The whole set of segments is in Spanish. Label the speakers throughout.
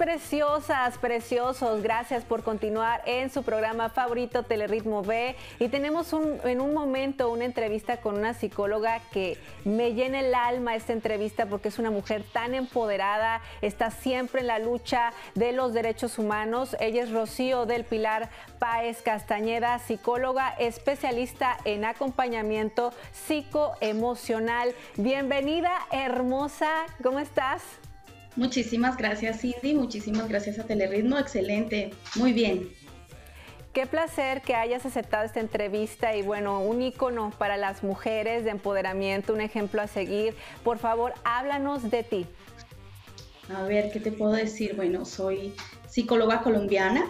Speaker 1: preciosas, preciosos, gracias por continuar en su programa favorito Telerritmo B. Y tenemos en un momento una entrevista con una psicóloga que me llena el alma esta entrevista porque es una mujer tan empoderada, está siempre en la lucha de los derechos humanos. Ella es Rocío del Pilar Páez Castañeda, psicóloga especialista en acompañamiento psicoemocional. Bienvenida, hermosa, ¿cómo estás?
Speaker 2: Muchísimas gracias, Cindy, muchísimas gracias a Telerritmo, excelente, muy bien.
Speaker 1: Qué placer que hayas aceptado esta entrevista y bueno, un ícono para las mujeres de empoderamiento, un ejemplo a seguir. Por favor, háblanos de ti.
Speaker 2: A ver, ¿qué te puedo decir? Bueno, soy psicóloga colombiana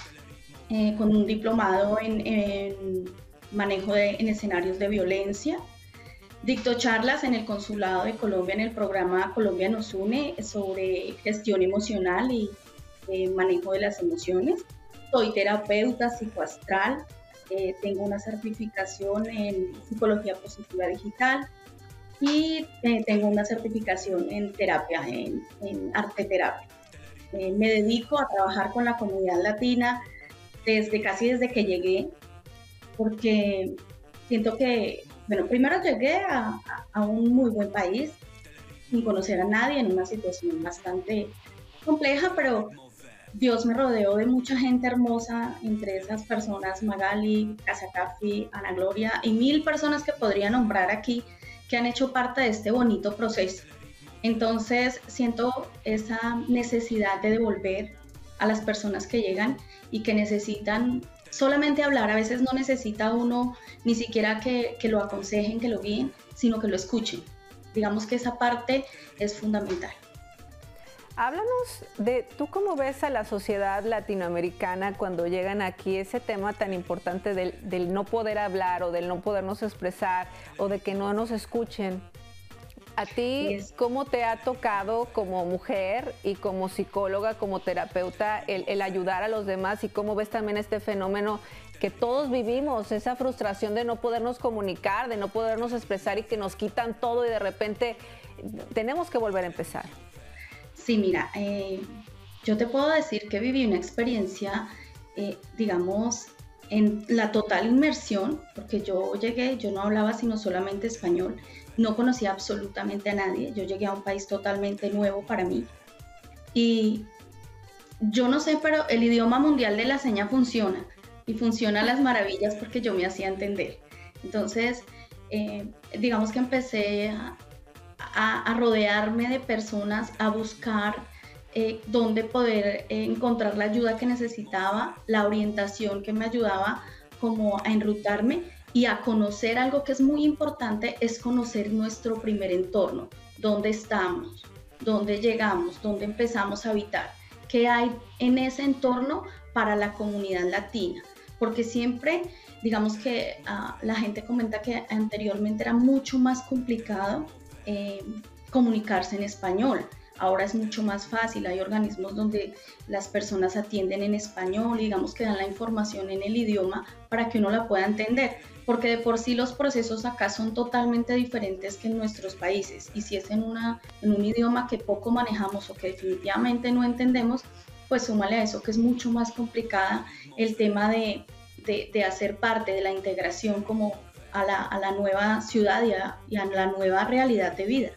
Speaker 2: con un diplomado en manejo en escenarios de violencia. Dicto charlas en el Consulado de Colombia en el programa Colombia nos une sobre gestión emocional y manejo de las emociones. Soy terapeuta psicoastral, tengo una certificación en psicología positiva digital y tengo una certificación en terapia, en arte terapia. Me dedico a trabajar con la comunidad latina casi desde que llegué, porque siento que, bueno, primero llegué a un muy buen país, sin conocer a nadie, en una situación bastante compleja, pero Dios me rodeó de mucha gente hermosa, entre esas personas Magali, Casacafi, Ana Gloria y 1000 personas que podría nombrar aquí que han hecho parte de este bonito proceso. Entonces siento esa necesidad de devolver a las personas que llegan y que necesitan solamente hablar. A veces no necesita uno ni siquiera que lo aconsejen, que lo guíen, sino que lo escuchen. Digamos que esa parte es fundamental.
Speaker 1: Háblanos de tú cómo ves a la sociedad latinoamericana cuando llegan aquí, ese tema tan importante del no poder hablar o del no podernos expresar o de que no nos escuchen. ¿A ti cómo te ha tocado como mujer y como psicóloga, como terapeuta, el ayudar a los demás y cómo ves también este fenómeno que todos vivimos, esa frustración de no podernos comunicar, de no podernos expresar y que nos quitan todo y de repente tenemos que volver a empezar?
Speaker 2: Sí, mira, yo te puedo decir que viví una experiencia, digamos, en la total inmersión, porque yo llegué, yo no hablaba sino solamente español, no conocía absolutamente a nadie, yo llegué a un país totalmente nuevo para mí y yo no sé, pero el idioma mundial de la seña funciona y funciona a las maravillas porque yo me hacía entender. Entonces, digamos que empecé a rodearme de personas, a buscar dónde poder encontrar la ayuda que necesitaba, la orientación que me ayudaba como a enrutarme y a conocer algo que es muy importante, es conocer nuestro primer entorno, dónde estamos, dónde llegamos, dónde empezamos a habitar, qué hay en ese entorno para la comunidad latina, porque siempre, digamos que la gente comenta que anteriormente era mucho más complicado comunicarse en español. Ahora es mucho más fácil, hay organismos donde las personas atienden en español, digamos que dan la información en el idioma para que uno la pueda entender, porque de por sí los procesos acá son totalmente diferentes que en nuestros países, y si es en un idioma que poco manejamos o que definitivamente no entendemos, pues súmale a eso que es mucho más complicada el tema de hacer parte de la integración como a la nueva ciudad y a la nueva realidad de vida.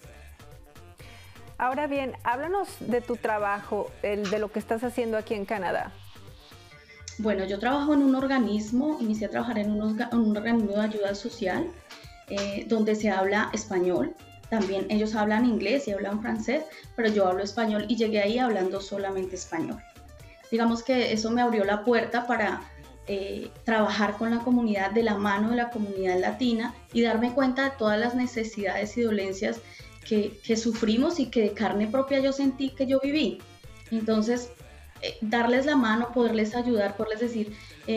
Speaker 1: Ahora bien, háblanos de tu trabajo, de lo que estás haciendo aquí en Canadá.
Speaker 2: Bueno, yo trabajo en un organismo, inicié a trabajar en un organismo de ayuda social donde se habla español. También ellos hablan inglés y hablan francés, pero yo hablo español y llegué ahí hablando solamente español. Digamos que eso me abrió la puerta para trabajar con la comunidad, de la mano de la comunidad latina y darme cuenta de todas las necesidades y dolencias que sufrimos y que de carne propia yo sentí que yo viví. Entonces, darles la mano, poderles ayudar, poderles decir,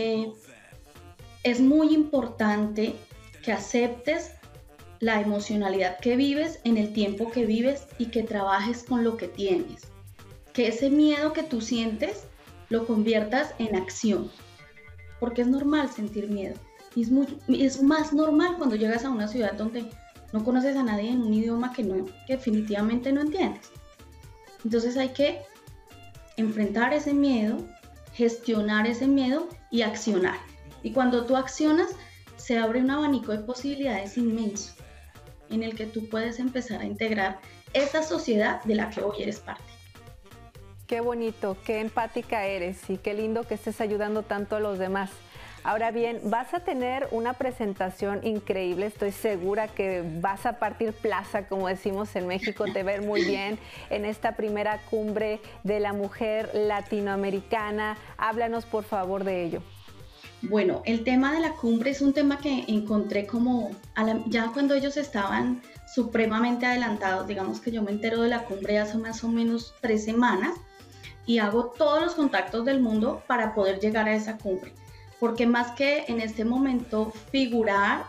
Speaker 2: es muy importante que aceptes la emocionalidad que vives en el tiempo que vives y que trabajes con lo que tienes. Que ese miedo que tú sientes lo conviertas en acción, porque es normal sentir miedo. Y es más normal cuando llegas a una ciudad donde no conoces a nadie en un idioma que definitivamente no entiendes. Entonces hay que enfrentar ese miedo, gestionar ese miedo y accionar. Y cuando tú accionas, se abre un abanico de posibilidades inmenso en el que tú puedes empezar a integrar esa sociedad de la que hoy eres parte.
Speaker 1: Qué bonito, qué empática eres y qué lindo que estés ayudando tanto a los demás. Ahora bien, vas a tener una presentación increíble, estoy segura que vas a partir plaza, como decimos en México, te ver muy bien en esta primera cumbre de la mujer latinoamericana. Háblanos por favor de ello.
Speaker 2: Bueno, el tema de la cumbre es un tema que encontré como ya cuando ellos estaban supremamente adelantados. Digamos que yo me entero de la cumbre hace más o menos 3 semanas y hago todos los contactos del mundo para poder llegar a esa cumbre. Porque más que en este momento figurar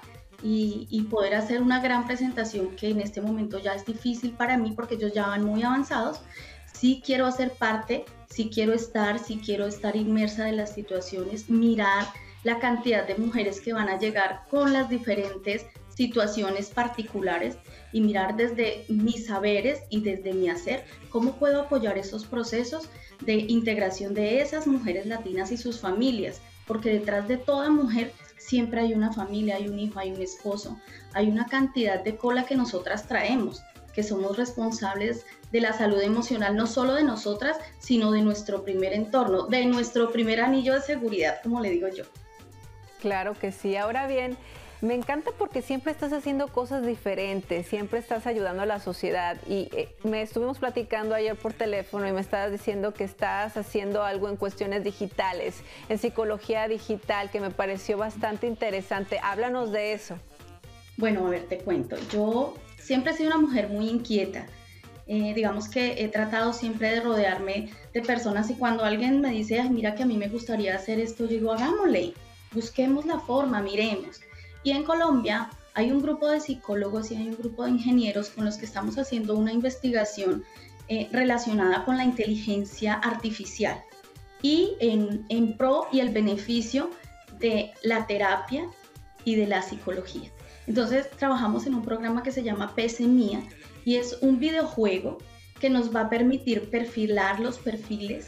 Speaker 2: y poder hacer una gran presentación, que en este momento ya es difícil para mí porque ellos ya van muy avanzados, sí quiero hacer parte, sí quiero estar inmersa en las situaciones, mirar la cantidad de mujeres que van a llegar con las diferentes situaciones particulares y mirar desde mis saberes y desde mi hacer cómo puedo apoyar esos procesos de integración de esas mujeres latinas y sus familias, porque detrás de toda mujer siempre hay una familia, hay un hijo, hay un esposo, hay una cantidad de cola que nosotras traemos, que somos responsables de la salud emocional, no solo de nosotras, sino de nuestro primer entorno, de nuestro primer anillo de seguridad, como le digo yo.
Speaker 1: Claro que sí. Ahora bien, me encanta porque siempre estás haciendo cosas diferentes, siempre estás ayudando a la sociedad y me estuvimos platicando ayer por teléfono y me estabas diciendo que estás haciendo algo en cuestiones digitales, en psicología digital, que me pareció bastante interesante. Háblanos de eso.
Speaker 2: Bueno, a ver, te cuento. Yo siempre he sido una mujer muy inquieta. Digamos que he tratado siempre de rodearme de personas y cuando alguien me dice, ay, mira que a mí me gustaría hacer esto, yo digo, hagámosle, busquemos la forma, miremos. Y en Colombia hay un grupo de psicólogos y hay un grupo de ingenieros con los que estamos haciendo una investigación relacionada con la inteligencia artificial y en pro y el beneficio de la terapia y de la psicología. Entonces trabajamos en un programa que se llama PC Mía y es un videojuego que nos va a permitir perfilar los perfiles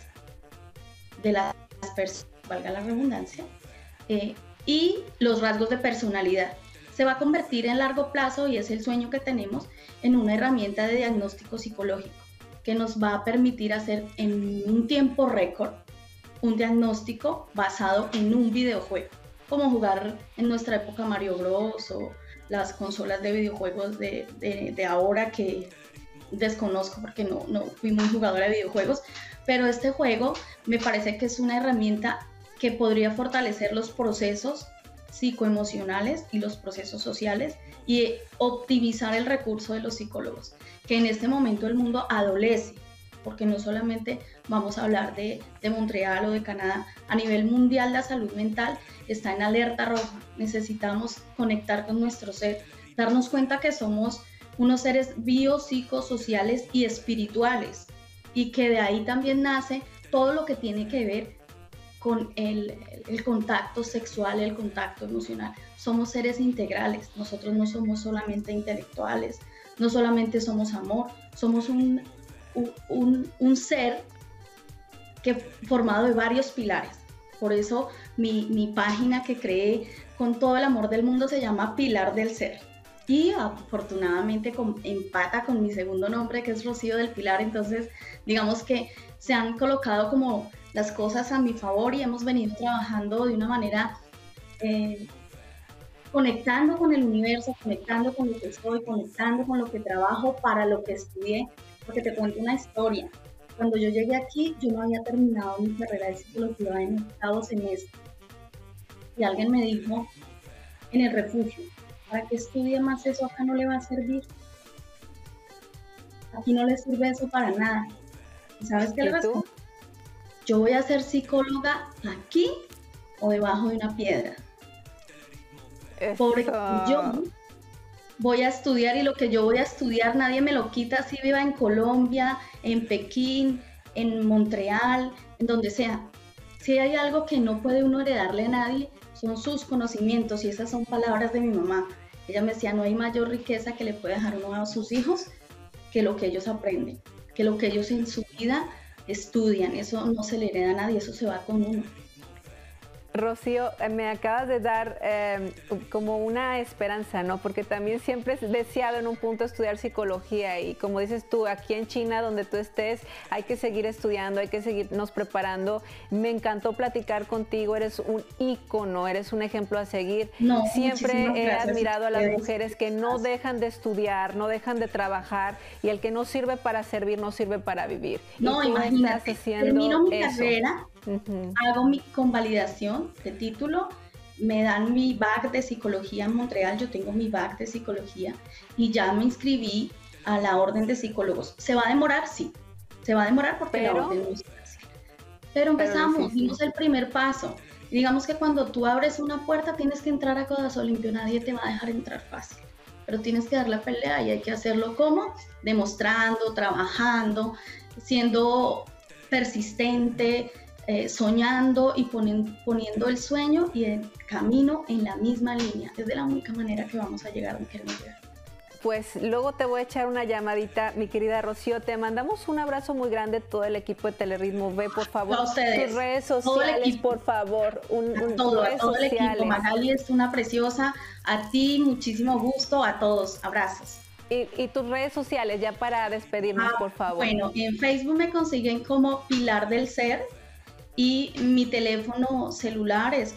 Speaker 2: de las personas, valga la redundancia, y los rasgos de personalidad. Se va a convertir en largo plazo, y es el sueño que tenemos, en una herramienta de diagnóstico psicológico que nos va a permitir hacer en un tiempo récord un diagnóstico basado en un videojuego, como jugar en nuestra época Mario Bros o las consolas de videojuegos de ahora, que desconozco porque no fui muy jugadora de videojuegos, pero este juego me parece que es una herramienta que podría fortalecer los procesos psicoemocionales y los procesos sociales y optimizar el recurso de los psicólogos, que en este momento el mundo adolece, porque no solamente vamos a hablar de Montreal o de Canadá, a nivel mundial la salud mental está en alerta roja. Necesitamos conectar con nuestro ser, darnos cuenta que somos unos seres biopsicosociales y espirituales, y que de ahí también nace todo lo que tiene que ver con el contacto sexual, el contacto emocional. Somos seres integrales, nosotros no somos solamente intelectuales, no solamente somos amor, somos un ser formado de varios pilares. Por eso mi página que creé con todo el amor del mundo se llama Pilar del Ser. Y afortunadamente empata con mi segundo nombre, que es Rocío del Pilar. Entonces, digamos que se han colocado como las cosas a mi favor y hemos venido trabajando de una manera conectando con el universo, conectando con lo que soy, conectando con lo que trabajo, para lo que estudié. Porque te cuento una historia. Cuando yo llegué aquí, yo no había terminado mi carrera de psicología en octavo semestre. Y alguien me dijo en el refugio, ¿para qué estudia más eso? Acá no le va a servir. Aquí no le sirve eso para nada. ¿Y sabes qué le respondí? Yo voy a ser psicóloga aquí o debajo de una piedra. Porque yo voy a estudiar y lo que yo voy a estudiar nadie me lo quita, si viva en Colombia, en Pekín, en Montreal, en donde sea. Si hay algo que no puede uno heredarle a nadie, son sus conocimientos, y esas son palabras de mi mamá. Ella me decía, no hay mayor riqueza que le puede dejar uno a sus hijos que lo que ellos aprenden, que lo que ellos en su vida estudian, eso no se le hereda a nadie, eso se va con uno.
Speaker 1: Rocío, me acabas de dar como una esperanza, ¿no? Porque también siempre he deseado en un punto estudiar psicología y como dices tú, aquí en China, donde tú estés, hay que seguir estudiando, hay que seguirnos preparando. Me encantó platicar contigo, eres un ícono, eres un ejemplo a seguir.
Speaker 2: No,
Speaker 1: Siempre he
Speaker 2: gracias
Speaker 1: admirado a las
Speaker 2: ustedes.
Speaker 1: mujeres que no dejan de estudiar, no dejan de trabajar y el que no sirve para servir, no sirve para vivir.
Speaker 2: No,
Speaker 1: y tú
Speaker 2: imagínate,
Speaker 1: estás haciendo
Speaker 2: termino mi
Speaker 1: eso.
Speaker 2: carrera, hago mi convalidación de título, me dan mi BAC de psicología en Montreal, yo tengo mi BAC de psicología y ya me inscribí a la orden de psicólogos. ¿Se va a demorar? Sí, se va a demorar porque la orden no es fácil. Pero empezamos, dimos el primer paso. Digamos que cuando tú abres una puerta tienes que entrar a codazo limpio, nadie te va a dejar entrar fácil. Pero tienes que dar la pelea y hay que hacerlo ¿cómo? Demostrando, trabajando, siendo persistente, soñando y poniendo el sueño y el camino en la misma línea. Es de la única manera que vamos a llegar donde queremos llegar.
Speaker 1: Pues luego te voy a echar una llamadita, mi querida Rocío. Te mandamos un abrazo muy grande, todo el equipo de Teleritmo. Ve, por favor,
Speaker 2: a ustedes,
Speaker 1: tus redes sociales, por favor.
Speaker 2: A todo el equipo. Magali es una preciosa. A ti, muchísimo gusto. A todos, abrazos.
Speaker 1: Y tus redes sociales, ya para despedirnos, por favor.
Speaker 2: Bueno, en Facebook me consiguen como Pilar del Ser y mi teléfono celular es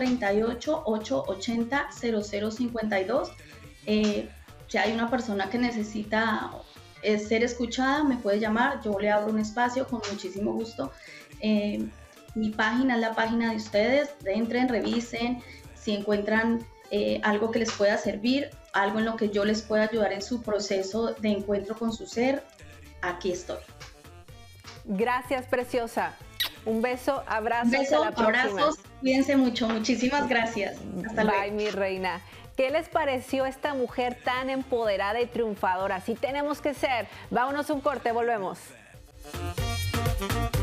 Speaker 2: 438-880-0052. Si hay una persona que necesita ser escuchada, me puede llamar, yo le abro un espacio con muchísimo gusto. Mi página es la página de ustedes, entren, revisen, si encuentran algo que les pueda servir, algo en lo que yo les pueda ayudar en su proceso de encuentro con su ser, aquí estoy.
Speaker 1: Gracias, preciosa. Un beso, abrazos.
Speaker 2: Un beso, abrazos, cuídense mucho, muchísimas gracias. Hasta luego.
Speaker 1: Bye, mi reina. ¿Qué les pareció esta mujer tan empoderada y triunfadora? Así tenemos que ser. Vámonos un corte, volvemos.